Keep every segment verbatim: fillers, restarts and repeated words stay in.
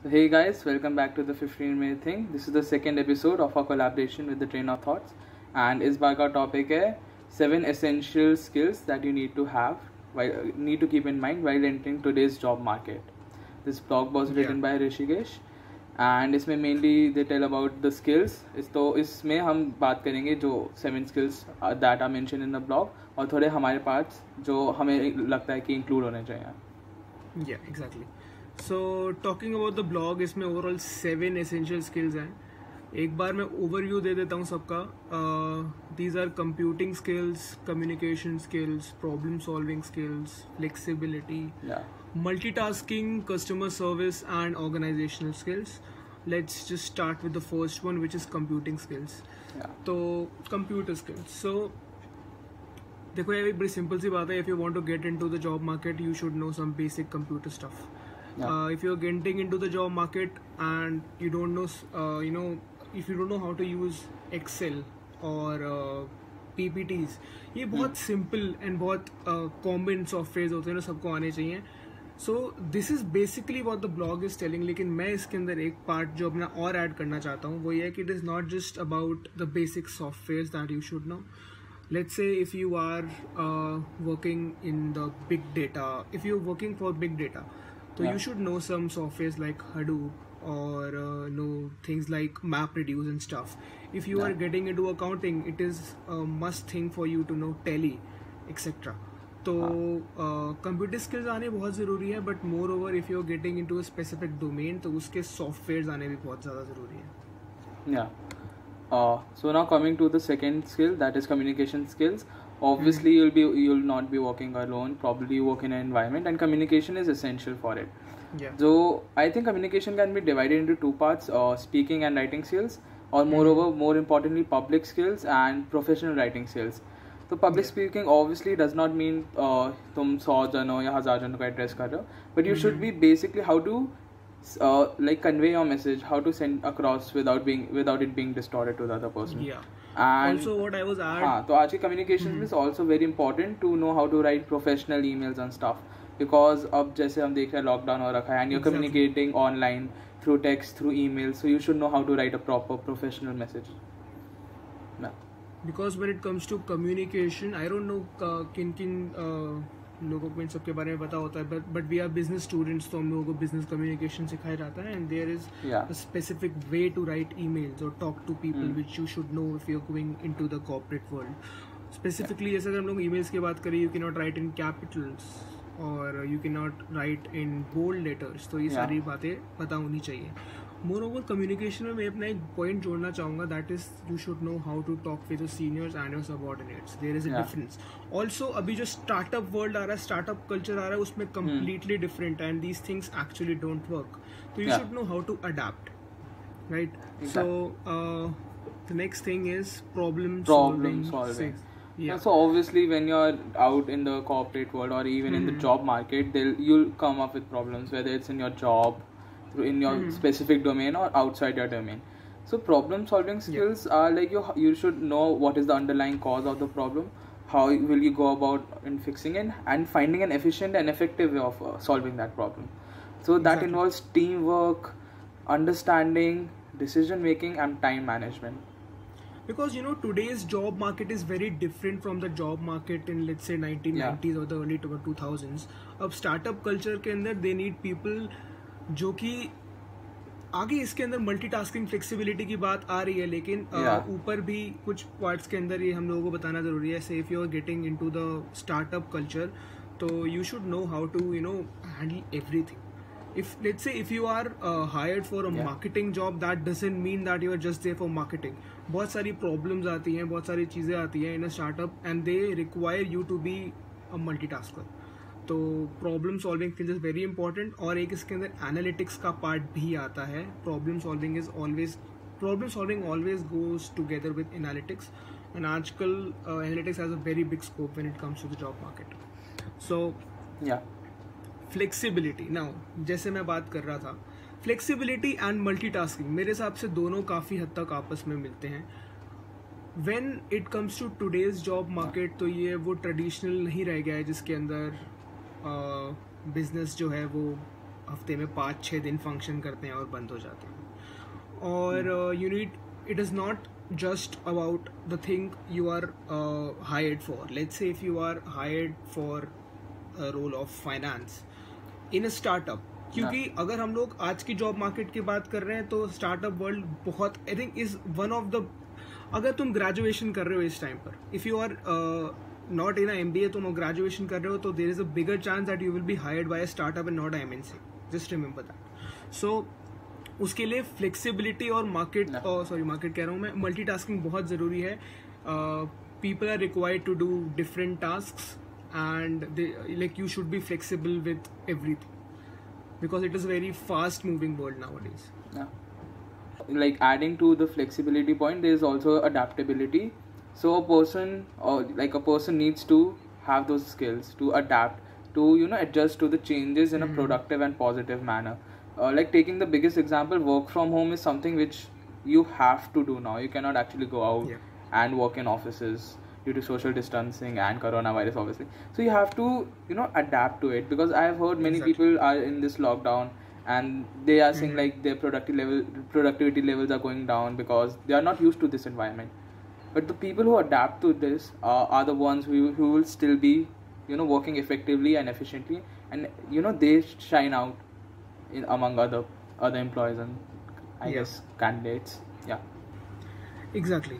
Hey guys, welcome back to the fifteen minute thing. This is the second episode of our collaboration with the Train of Thoughts, and इस बार का topic है seven essential skills that you need to have while need to keep in mind while entering today's job market. This blog was written Yeah. by Rishikesh, and इसमें mainly they tell about the skills. इस तो इसमें हम बात करेंगे जो seven skills uh, that are mentioned in the blog और थोड़े हमारे parts जो हमें लगता है कि include होने चाहिए. Yeah, exactly. So talking about the blog, इसमें overall seven essential skills हैं. एक बार मैं overview दे देता हूँ सबका. uh, These are computing skills, communication skills, problem solving skills, flexibility, Yeah. multitasking, customer service and organizational skills. Let's just start with the first one, which is computing skills. Yeah. तो computer skills. So देखो ये बड़ी simple सी बात है. If you want to get into the job market, you should know some basic computer stuff. Yeah. Uh, if you're getting into the job market and you don't know, uh, you know, if you don't know how to use Excel or uh, P P Ts, ये बहुत simple and बहुत uh, common softwares होते हैं ना, सबको आने चाहिए. So this is basically what the blog is telling. लेकिन मैं इसके अंदर एक part जो अपना और add करना चाहता हूँ वो ये है कि it is not just about the basic softwares that you should know. Let's say if you are uh, working in the big data, if you're working for big data, so Yeah. you should know some softwares like Hadoop or uh, know things like MapReduce and stuff. If you Yeah. are getting into accounting, it is a must thing for you to know Tally, et cetera. तो computer skills आने बहुत ज़रूरी है, but moreover if you are getting into a specific domain तो उसके softwares आने भी बहुत ज़्यादा ज़रूरी है. Yeah. Uh, so now coming to the second skill, that is communication skills. Obviously, you'll be you'll not be working alone. Probably you work in an environment, and communication is essential for it. Yeah. So I think communication can be divided into two parts: uh, speaking and writing skills, or moreover, more importantly, public skills and professional writing skills. तो public Yeah. speaking obviously does not mean uh, तुम सौ जनों या हजार जनों का address कर रहे हो, but you should be basically how to uh, like convey your message, how to send across without being without it being distorted to the other person. Yeah. And Also what I was add हाँ तो आज के communication is also very important to know how to write professional emails and stuff, because अब जैसे हम देख रहे हैं lockdown हो रखा है and you're Exactly. communicating online through text, through email, so you should know how to write a proper professional message. Yeah. because when it comes to communication, I don't know uh, किन किन uh, लोगों को इन सब के बारे में पता होता है, but but we are business students, तो हम लोगों को business communication सिखाया जाता है, and there is Yeah. a specific way to write emails or talk to people Hmm. which you should know if you're going into the corporate world. Specifically, जैसे अगर हम लोग emails की बात करें, you cannot write in capitals or you cannot write in bold letters, तो ये Yeah. सारी बातें पता होनी चाहिए. मोर ओवर कम्युनिकेशन में मैं अपना एक पॉइंट जोड़ना चाहूँगा, that is you should know how to talk with your seniors and your subordinates. There is a Yeah. Difference. Also अभी जो स्टार्टअप वर्ल्ड आ रहा है, स्टार्टप कल्चर आ रहा है, उसमें completely different and these things actually don't work. तो you Yeah. Should know how to adapt, right? So the next thing is problem Problem solving. Yeah. So obviously, when you're out in the corporate world or even in the job market, they'll you'll come up with problems, whether it's in your job, in your specific domain, or outside your domain. So problem solving skills are like you you should know what is the underlying cause of the problem, how will you go about in fixing it, and finding an efficient and effective way of uh, solving that problem. So that Exactly. involves teamwork, understanding, decision making, and time management. Because you know today's job market is very different from the job market in let's say nineteen nineties or the early two thousands. अब startup culture के अंदर they need people जो कि आगे इसके अंदर multitasking flexibility की बात आ रही है, लेकिन uh, Yeah. ऊपर भी कुछ पार्ट्स के अंदर ये हम लोगों को बताना ज़रूरी है. Say if you are getting into the startup culture, तो you should know how to you know handle everything. If let's say if you are uh, hired for a Yeah. marketing job, that doesn't mean that you are just there for marketing. बहुत सारी problems आती हैं, बहुत सारी चीज़ें आती हैं in a startup, and they require you to be a multitasker. तो problem solving skills is very important. और एक इसके अंदर एनालिटिक्स का पार्ट भी आता है. Problem solving is always problem solving always goes together with analytics, and आजकल analytics has a very big scope when it comes to the job market. So Yeah. Flexibility, now जैसे मैं बात कर रहा था, फ्लेक्सिबिलिटी एंड मल्टीटास्किंग मेरे हिसाब से दोनों काफ़ी हद तक आपस में मिलते हैं. When it comes to today's job market, तो ये वो ट्रेडिशनल नहीं रह गया है जिसके अंदर बिजनेस जो है वो हफ्ते में पाँच छः दिन फंक्शन करते हैं और बंद हो जाते हैं. और you need, it is not just about the thing you are uh, hired for. Let's say if you are hired for a role of finance in a startup, क्योंकि yeah. अगर हम लोग आज की जॉब मार्केट की बात कर रहे हैं तो स्टार्टअप वर्ल्ड बहुत, I think is one of the, अगर तुम ग्रेजुएशन कर रहे हो इस टाइम पर, if you are not in M B A, तुम ग्रेजुएशन कर रहे हो, तो there is a bigger chance that you will be hired by a startup and not M N C. Just remember that. So उसके लिए flexibility और market, sorry market कह रहा हूँ मैं, मल्टीटास्किंग बहुत ज़रूरी है. People are required to do different tasks and they, like you should be flexible with everything because it is a very fast moving world nowadays. Yeah. Like adding to the flexibility point, there is also adaptability. So a person, or like a person needs to have those skills to adapt, to, you know, adjust to the changes in mm-hmm. a productive and positive manner. Uh, like taking the biggest example, work from home is something which you have to do now. You cannot actually go out yeah. and work in offices due to social distancing and coronavirus, obviously. So you have to, you know, adapt to it, because I have heard many exactly. people are in this lockdown and they are saying mm-hmm. like their productivity level productivity levels are going down because they are not used to this environment. But the people who adapt to this uh, are the ones who who will still be, you know, working effectively and efficiently, and you know, they shine out in among other other employees and I yeah. guess candidates. Yeah. Exactly.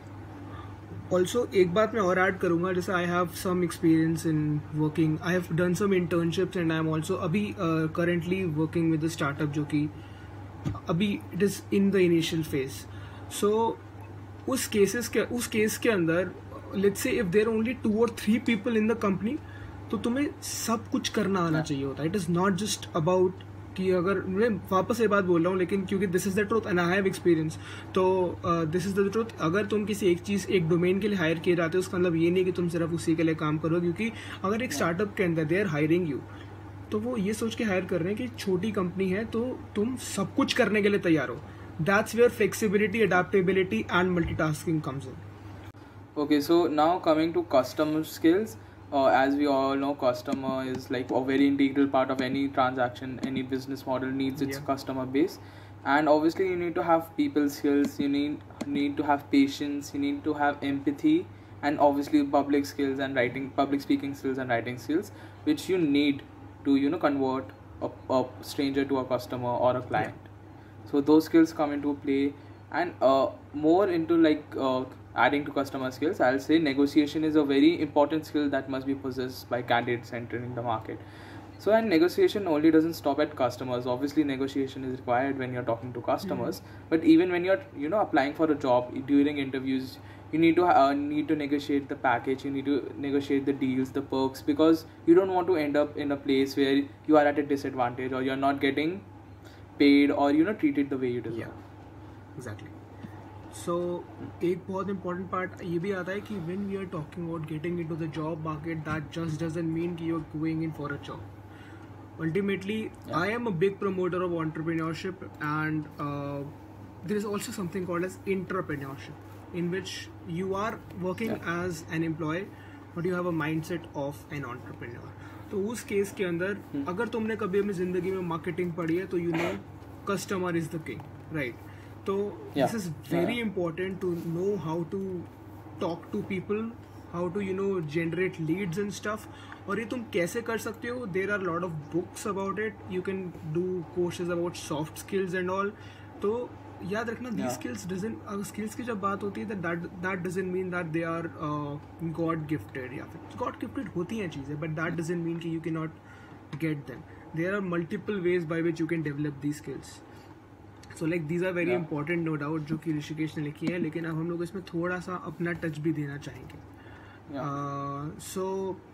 Also, एक बात मैं और add करूँगा, जैसे I have some experience in working, I have done some internships and I am also अभी currently working with a startup जो कि अभी it is in the initial phase. So उस केसेस के उस केस के अंदर, let's say if there only two और three people in the company, तो तुम्हें सब कुछ करना आना चाहिए होता है. It is not just about कि अगर मैं वापस ये बात बोल रहा हूँ, लेकिन क्योंकि this is the truth and I have experience, तो दिस इज़ द ट्रूथ. अगर तुम किसी एक चीज़, एक डोमेन के लिए हायर किए जाते हो, उसका मतलब ये नहीं कि तुम सिर्फ उसी के लिए काम करो. क्योंकि अगर एक स्टार्टअप के अंदर दे आर हायरिंग यू, तो वो ये सोच के हायर कर रहे हैं कि छोटी कंपनी है तो तुम सब कुछ करने के लिए तैयार हो. That's where flexibility, adaptability and multitasking comes in. Okay, so now coming to customer skills. Uh, as we all know, customer is like a very integral part of any transaction. Any business model needs its yeah. customer base, and obviously you need to have people skills, you need need to have patience, you need to have empathy, and obviously public skills and writing, public speaking skills and writing skills, which you need to, you know, convert a, a stranger to a customer or a client. Yeah. So those skills come into play, and uh, more into like uh, adding to customer skills, I'll say negotiation is a very important skill that must be possessed by candidates entering the market. So, and negotiation only doesn't stop at customers. Obviously, negotiation is required when you're talking to customers. Mm-hmm. But even when you're, you know, applying for a job, during interviews, you need to uh, need to negotiate the package. You need to negotiate the deals, the perks, because you don't want to end up in a place where you are at a disadvantage or you're not getting paid or, you know, treated the way you deserve. Yeah, exactly. So so, एक बहुत important part ये भी आता है कि when we are talking about getting into the job market, that just doesn't mean कि you are going in for a job. Ultimately I am a big promoter of entrepreneurship and there is also something called as intrapreneurship, in which you are working yeah. as an employee but you have a mindset of an entrepreneur. तो उस case के अंदर hmm. अगर तुमने कभी अपनी ज़िंदगी में मार्केटिंग पढ़ी है तो you know customer is the king, right? तो this is very important to know how to talk to people, how to you know generate leads and stuff. और ये तुम कैसे कर सकते हो? There are lot of books about it, you can do courses about soft skills and all. तो याद रखना, these skills doesn't, अगर स्किल्स की जब बात होती है that that doesn't mean that they are uh, God gifted, या फिर God gifted होती हैं चीज़ें, but that doesn't mean कि you cannot get them. There are multiple ways by which you can develop these skills. So like these are very yeah. important, no doubt, जो कि ऋषिकेश ने लिखी है, लेकिन अब हम लोग इसमें थोड़ा सा अपना टच भी देना चाहेंगे. yeah. uh, so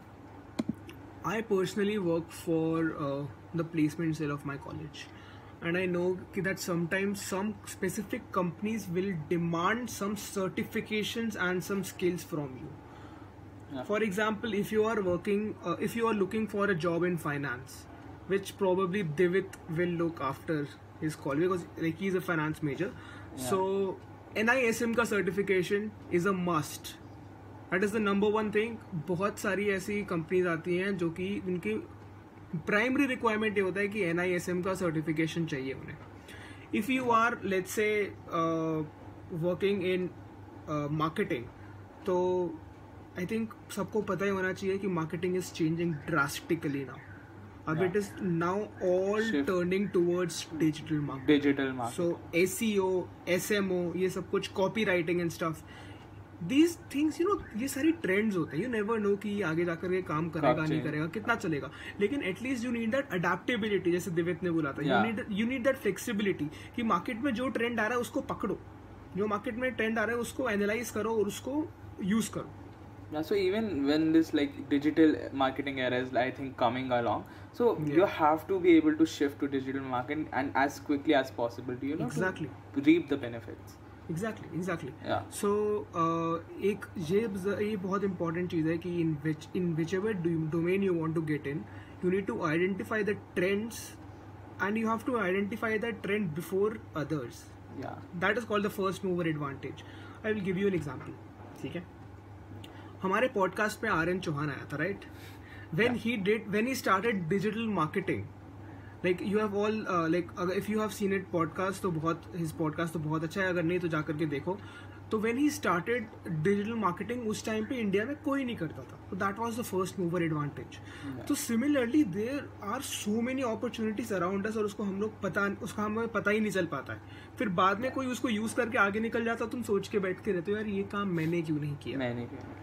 I personally work for uh, the placement cell of my college. And I know that sometimes some specific companies will demand some certifications and some skills from you. Yeah. For example, if you are working, uh, if you are looking for a job in finance, which probably Divit will look after his college because like he is a finance major. Yeah. So N I S M का certification is a must. That is the number one thing. बहुत सारी ऐसी companies आती हैं जो कि उनके primary requirement ये होता है कि एन आई एस एम का सर्टिफिकेशन चाहिए उन्हें. If you are let's say working in marketing, तो आई थिंक सबको पता ही होना चाहिए कि marketing is changing drastically now. अब Yeah. It is now all Shift. Turning towards digital marketing. Digital market. So S E O, S M O, ये सब कुछ copy writing and stuff, these things you know, ये सारी trends होते हैं. You never know कि ये आगे जाकर ये काम करेगा नहीं करेगा, कितना चलेगा. लेकिन at least you need that adaptability, जैसे दिव्यत ने बोला था. You need you need that flexibility कि मार्केट में जो ट्रेंड आ रहा है उसको पकड़ो, जो मार्केट में ट्रेंड आ रहा है उसको एनालाइज करो और उसको यूज करो. Yeah, so even when this like digital marketing era is, I think, coming along, so Yeah. you have to be able to shift to digital marketing and as quickly as possible to, you know, Exactly. to reap the benefits. Exactly exactly Yeah. So एक ये ये बहुत important चीज़ है कि in which in which ever domain you want to get in, you need to identify the trends and you have to identify the trend before others. Yeah. That is called the first mover advantage. I will give you an example. ठीक है, हमारे podcast पे are N Chauhan आया था, right? When he did when he started digital marketing, like you have all like अगर if you have seen it podcast तो बहुत his podcast तो बहुत अच्छा है, अगर नहीं तो जाकर के देखो. तो when he started digital marketing, उस टाइम पे इंडिया में कोई नहीं करता था. तो that was the first mover advantage. तो similarly there are so many opportunities around us और उसको हम लोग पता उसका हमें पता ही नहीं चल पाता है. फिर बाद में कोई उसको यूज करके आगे निकल जाता, तुम सोच के बैठ के रहते हो यार ये काम मैंने क्यों नहीं किया. मैंने किया.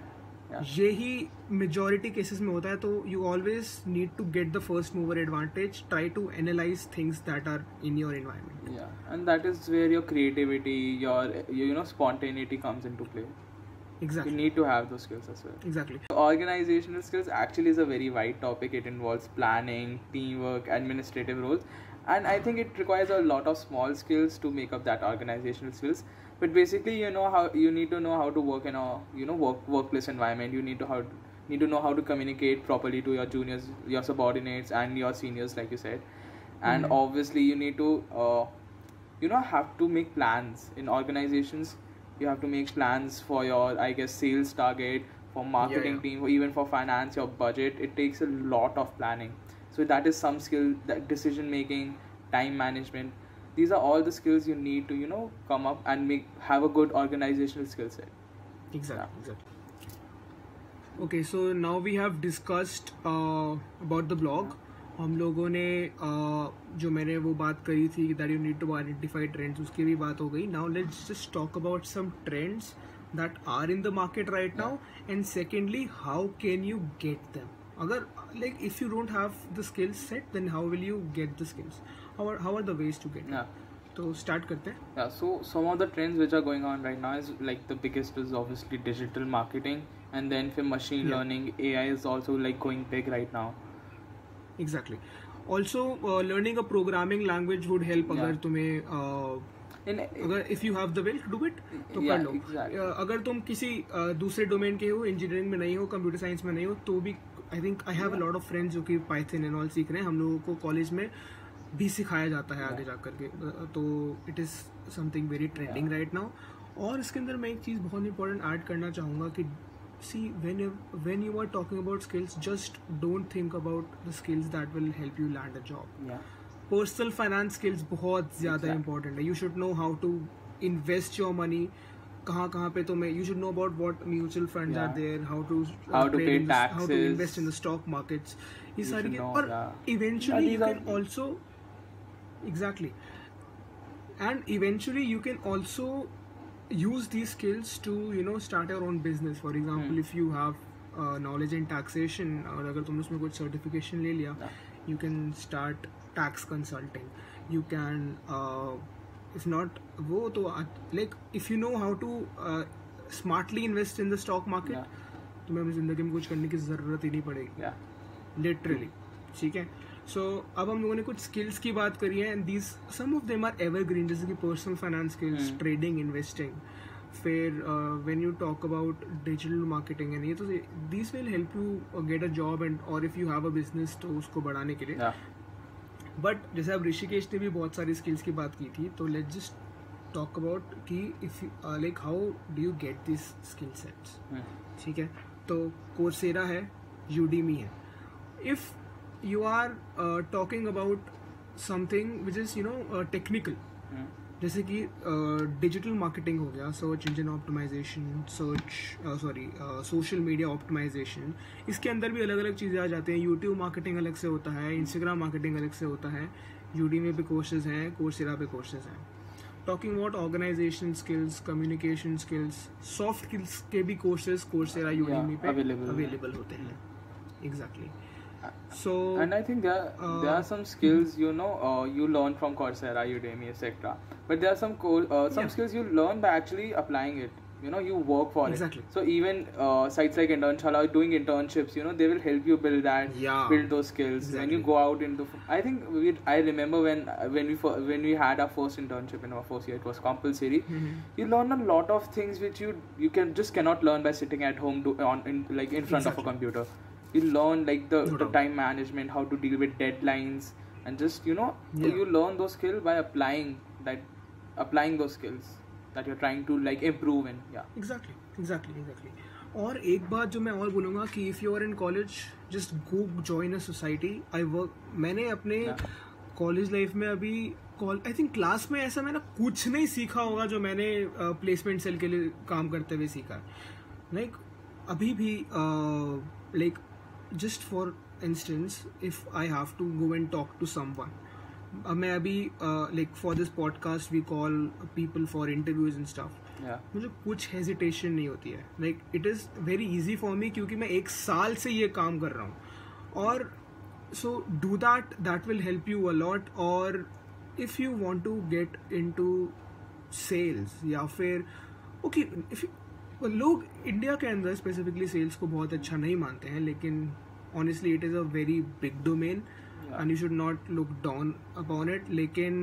यही मेजॉरिटी केसेस में होता है. तो you always need to get the first mover advantage. Try to analyze things that are in your environment. Yeah, and that is where your creativity, your you know spontaneity comes into play. You exactly need to have those skills as well. Exactly Organizational skills actually is a very wide topic. It involves planning, teamwork, administrative roles, and I think it requires a lot of small skills to make up that organizational skills. But basically, you know how you need to know how to work in a you know work workplace environment. You need to how need to know how to communicate properly to your juniors, your subordinates, and your seniors, like you said. And Mhm. obviously, you need to uh, you know have to make plans in organizations. You have to make plans for your, I guess, sales target, for marketing yeah. team, or even for finance, your budget. It takes a lot of planning. So that is some skill, that decision making, time management. These are all the skills you need to, you know, come up and make have a good organizational skill set. Exactly, exactly. Okay, so now we have discussed uh, about the blog. हम लोगों ने uh, जो मैंने वो बात करी थी that you need to identify trends, उसकी भी बात हो गई. Now let's just talk about some trends that are in the market right now, and secondly, how can you get them? अगर like if you don't have the skill set, then how will you get the skills? How are, how are the ways to get Yeah. it? तो start करते हैं. Yeah, so some of the trends which are going on right now is like the biggest is obviously digital marketing, and then for machine Yeah. learning, A I is also like going big right now. Exactly. Also, uh, learning a programming language would help. Yeah. अगर तुम्हें uh, In अगर if you have the will to do it तो Yeah, कर लो. exactly. Uh, अगर तुम किसी uh, दूसरे domain के हो, इंजीनियरिंग में नहीं हो, कंप्यूटर साइंस में नहीं हो, तो भी I think I have a lot of friends जो कि पाइथन एंड ऑल सीख रहे हैं. हम लोगों को कॉलेज में भी सिखाया जाता है आगे जा करके. तो it is something very trending right now. और इसके अंदर मैं एक चीज़ बहुत इंपॉर्टेंट ऐड करना चाहूँगा कि see when you when you are talking about skills, just don't think about the skills that will help you land a job. yeah, personal finance skills बहुत ज़्यादा Exactly. इंपॉर्टेंट है. You should know how to invest your money. कहाँ कहाँ पे तुम्हें you should know about what mutual funds are Yeah. There, how to How to pay how to taxes. Invest in the stock markets. ये You सारी should know, और yeah. Eventually Yeah, you these can are- also exactly and eventually you can also use these skills to you know start your own business. For example, Hmm. if you have uh, knowledge in taxation और अगर तुमने उसमें कुछ certification ले लिया, Yeah. you can start tax consulting. You can uh, if not वो तो like if you know how to uh, smartly invest in the stock market, Yeah. तुम्हें अपनी ज़िंदगी में कुछ करने की ज़रूरत ही नहीं पड़ेगी. yeah, literally. ठीक है. सो अब हम लोगों ने कुछ स्किल्स की बात करी है, and these some of them are evergreen, जैसे कि personal finance skills, Hmm. Trading, investing. फिर when you talk about digital marketing and ये तो this will help you get a job and और if you have a business तो उसको बढ़ाने के लिए. yeah, बट जैसे अब ऋषिकेश ने भी बहुत सारी स्किल्स की बात की थी, तो लेट्स जस्ट टॉक अबाउट कि if like how do you get this skill sets. Hmm. ठीक है. तो कोर्सेरा है, यूडीमी है. If you are uh, talking about something which is you know uh, technical. Hmm. जैसे कि डिजिटल मार्केटिंग हो गया, search engine optimization, search sorry social media optimization, इसके अंदर भी अलग अलग चीज़ें आ जाती हैं. यूट्यूब मार्केटिंग अलग से होता है, इंस्टाग्राम मार्केटिंग अलग से होता है, यूडीमी पे कोर्सेज हैं, कोर्सेरा पे कोर्सेज हैं. Talking about organization skills, communication skills, soft skills के भी कोर्सेज कोर्सेरा यूडीमी पे अवेलेबल होते हैं. Exactly. So and I think there uh, there are some skills you know uh, you learn from Coursera, Udemy, et cetera. But there are some co- uh, some yeah. skills you learn by actually applying it. You know, you work for exactly. it. So even uh, sites like Internshala doing internships, you know, they will help you build that, yeah. build those skills. Exactly. When you go out into, I think we, I remember when when we when we had our first internship in our first year, it was compulsory. Mm-hmm. You learn a lot of things which you you can just cannot learn by sitting at home to, on in like in front exactly. of a computer. You learn like the, no the time management, how to deal with deadlines, and just you know yeah. you learn those skills by applying that applying those skills that you're trying to like improve in. Yeah, exactly exactly exactly. और एक बात जो मैं और बोलूँगा कि if you are in college just go join a society. I work मैंने अपने कॉलेज लाइफ में अभी कॉल आई थिंक क्लास में ऐसा मैंने कुछ नहीं सीखा होगा जो मैंने प्लेसमेंट uh, सेल के लिए काम करते हुए सीखा. लाइक like, अभी भी like just for instance if I have to go and talk to someone, uh, मैं अभी uh, like for this podcast we call people for interviews and stuff. yeah. मुझे कुछ hesitation नहीं होती है. like it is very easy for me क्योंकि मैं एक साल से ये काम कर रहा हूँ. और so do that that will help you a lot. और if you want to get into sales या फिर okay if you, लोग इंडिया के अंदर स्पेसिफिकली सेल्स को बहुत अच्छा नहीं मानते हैं, लेकिन honestly it is a very big domain and you should not look down upon it. लेकिन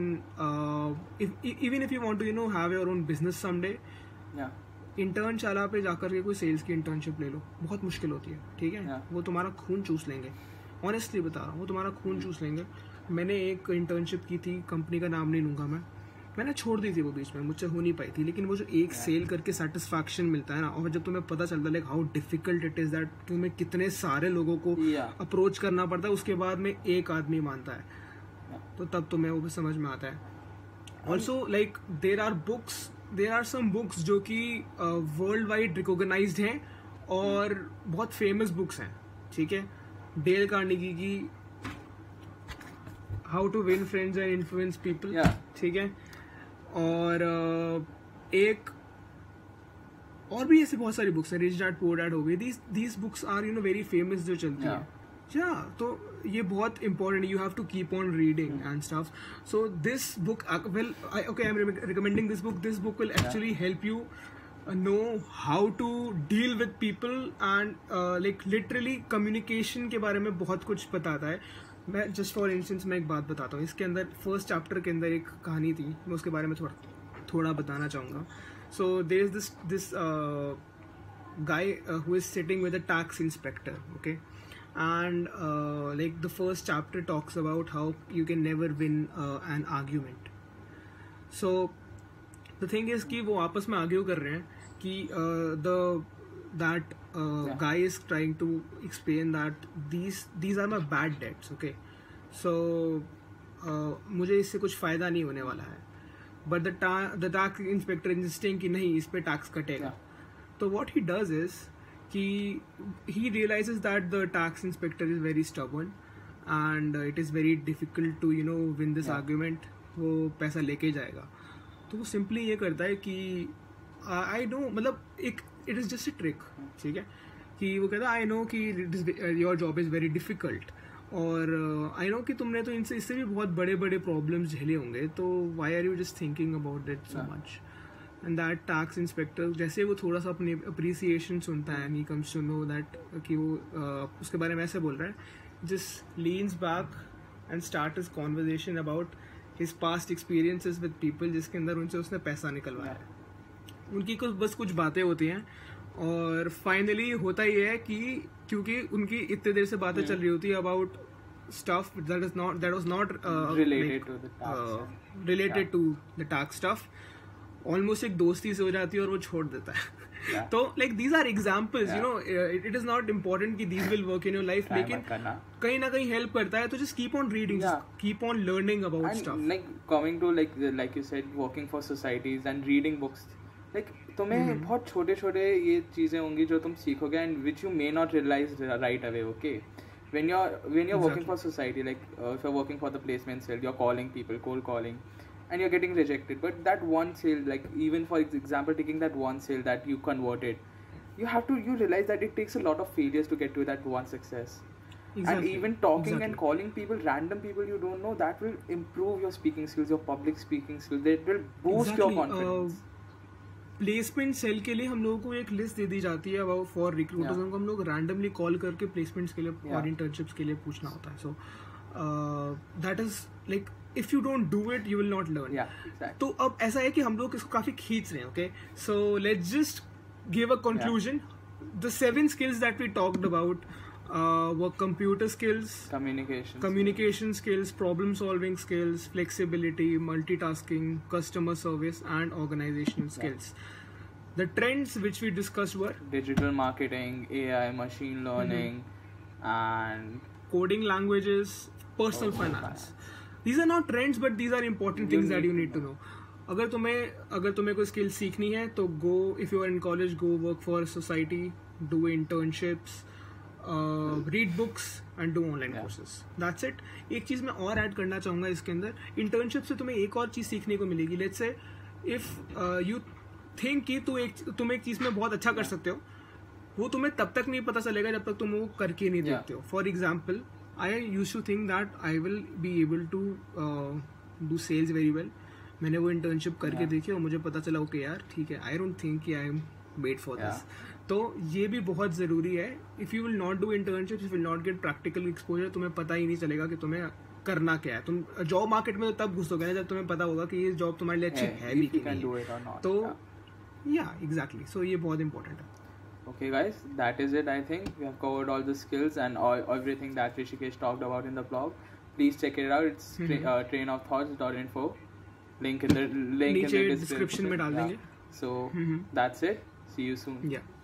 even if you want to you know have your own business someday, Internshala पे जाकर के कोई सेल्स की इंटर्नशिप ले लो. बहुत मुश्किल होती है, ठीक है. yeah. वो तुम्हारा खून चूस लेंगे. ऑनेस्टली बता रहा हूँ, वो तुम्हारा खून चूस लेंगे. मैंने एक इंटर्नशिप की थी, कंपनी का नाम नहीं लूँगा मैं, मैंने छोड़ दी थी वो बीच में, मुझसे हो नहीं पाई थी. लेकिन वो जो एक सेल करके सेटिस्फैक्शन मिलता है ना, और जब तुम्हें पता चलता है like how difficult it is that तुम्हें कितने सारे लोगों को अप्रोच yeah. करना पड़ता है, उसके बाद में एक आदमी मानता है, yeah. तो तब तुम्हें वो भी समझ में आता है. Also like there are books there are some books जो कि वर्ल्ड वाइड रिकॉग्नाइज्ड हैं और बहुत फेमस बुक्स हैं, ठीक है. डेल कार्नेगी की how to win friends and influence people, ठीक है. और एक और भी ऐसे बहुत सारी बुक्स हैं, रिच डैड पुअर डैड हो गई. These these books are you know very famous जो चलती हैं. या तो ये बहुत important, you have to keep on reading and stuff. So this book well okay I am recommending this book. This book will actually help you know how to deal with people and like literally communication के बारे में बहुत कुछ बताता है. मैं just for instance मैं एक बात बताता हूँ. इसके अंदर फर्स्ट चैप्टर के अंदर एक कहानी थी, मैं उसके बारे में थोड़ा थोड़ा बताना चाहूँगा. So there is this this guy who is sitting with a tax inspector, okay. And like the first chapter talks about how you can never win an argument. So the thing is कि वो आपस में argue कर रहे हैं कि the that uh, yeah. guy is trying to explain that these these are my bad debts, okay. So uh, मुझे इससे कुछ फ़ायदा नहीं होने वाला है. but the ta- the tax inspector insisting कि नहीं इस पे टैक्स कटेगा. तो what he does is कि he realizes that the tax inspector is very stubborn and uh, it is very difficult to you know win this yeah. argument. वो पैसा लेके जाएगा. तो वो सिंपली ये करता है कि आई नो मतलब एक it is just a trick, ठीक है. कि वो कहता है आई नो कि your job is very difficult और आई uh, नो कि तुमने तो इनसे इससे भी बहुत बड़े बड़े प्रॉब्लम्स झेले होंगे, तो why are you just thinking about that so much. And that tax inspector जैसे वो थोड़ा सा अपनी अप्रिसिएशन सुनता है and he comes to know that कि वो uh, उसके बारे में ऐसे बोल रहा है, just leans back and start his conversation about his past experiences with people जिसके अंदर उनसे उसने पैसा निकलवाया है. उनकी कुछ बस कुछ बातें होती हैं और फाइनली होता ये है कि क्योंकि उनकी इतने देर से बातें चल रही होती है about stuff that is not that was not uh, related like, to the tax uh, related yeah. to the tax stuff. Almost एक दोस्ती से हो जाती है और वो छोड़ देता है. Yeah. तो like these are examples, you Yeah. No, it is not important कि these will work in your life, Try लेकिन मत करना. कहीं ना कहीं हेल्प करता है. तो just keep on reading, Yeah. Keep on learning about And stuff. like coming to like the- like you said, working for societies and reading books, like तुम्हें Mhm. बहुत छोटे छोटे ये चीज़ें होंगी जो तुम सीखोगे and which you may not realize right away. Okay, when you're when you're working Exactly. for society, like uh, if you're working for the placement sale, you're calling people, cold calling, and you're getting rejected. But that one sale, like even for example, taking that one sale that you converted, you have to you realize that it takes a lot of failures to get to that one success. Exactly. And even talking Exactly. and calling people, random people you don't know, that will improve your speaking skills, your public speaking skills. It will boost Exactly. your confidence. Placement cell के लिए हम लोगों को एक list दे दी जाती है about for recruiters. Yeah. उनको हम लोग रैंडमली कॉल करके प्लेसमेंट्स के लिए Yeah. और इंटर्नशिप्स के लिए पूछना होता है. So that is like if you don't do it you will not learn. Yeah, exactly. तो अब ऐसा है कि हम लोग इसको काफी खींच रहे हैं. Okay, so let's just give a conclusion. The seven skills that we talked about were computer skills, Communication. communication skills, problem solving skills, flexibility, multitasking, customer service, and organizational skills. The trends which we discussed were Digital marketing, A I, machine learning, and coding languages, personal Oh, finance. These are not trends, but these are important You things that need you to need to know. अगर तुम्हें अगर तुम्हें कोई skill सीखनी है तो go, if you are in college, go work for society, do internships, read books and do online Yeah. Courses. That's it. एक चीज मैं और ऐड करना चाहूंगा इसके अंदर. इंटर्नशिप से तुम्हें एक और चीज सीखने को मिलेगी. Let's say if you think कि तू एक तुम एक चीज में बहुत अच्छा कर सकते हो, वो तुम्हें तब तक नहीं पता चलेगा जब तक तुम वो करके नहीं Yeah. देखते हो. For example, I use to think that I will be able to do sales very well. मैंने वो इंटर्नशिप करके Yeah. देखी और मुझे पता चला ओके यार ठीक है, आई डोंट थिंक कि I am made for Yeah. This. तो ये भी बहुत ज़रूरी है. If you will not do internship, you will not get practical exposure, तुम्हें पता ही नहीं चलेगा कि तुम्हें करना क्या है. तुम जॉब मार्केट में तब घुसोगे ना जब तुम्हें पता होगा कि ये जॉब तुम्हारे लिए अच्छी Yeah, है भी if कि you can do नहीं. it or not. तो Yeah. या एग्जैक्टली, सो ये बहुत इंपॉर्टेंट है. Okay, guys, that is it. I think we have covered all the skills and all, everything that Rishikesh talked about in the blog. Please check it out. It's tra- Mhm. uh, train of thoughts dot info. Link in the link in नीचे the description में डाल Yeah. देंगे. So Mhm. that's it. See you soon. या